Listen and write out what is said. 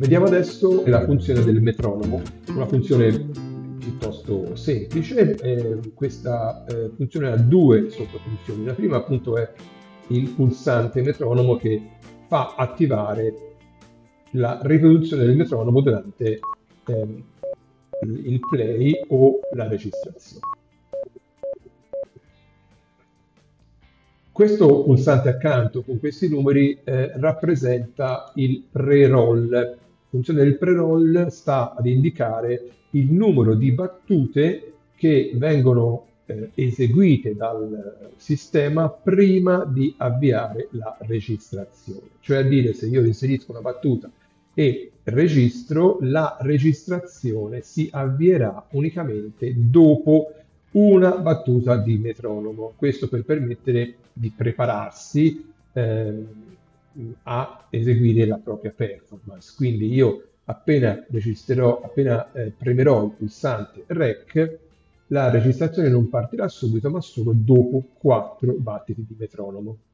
Vediamo adesso la funzione del metronomo, una funzione piuttosto semplice. Questa funzione ha due sottofunzioni. La prima appunto è il pulsante metronomo che fa attivare la riproduzione del metronomo durante il play o la registrazione. Questo pulsante accanto con questi numeri rappresenta il pre-roll. La funzione del pre-roll sta ad indicare il numero di battute che vengono eseguite dal sistema prima di avviare la registrazione. Cioè a dire, se io inserisco una battuta e registro, la registrazione si avvierà unicamente dopo una battuta di metronomo. Questo per permettere di prepararsi a eseguire la propria performance. Quindi io appena registrerò, appena premerò il pulsante REC, la registrazione non partirà subito, ma solo dopo 4 battiti di metronomo.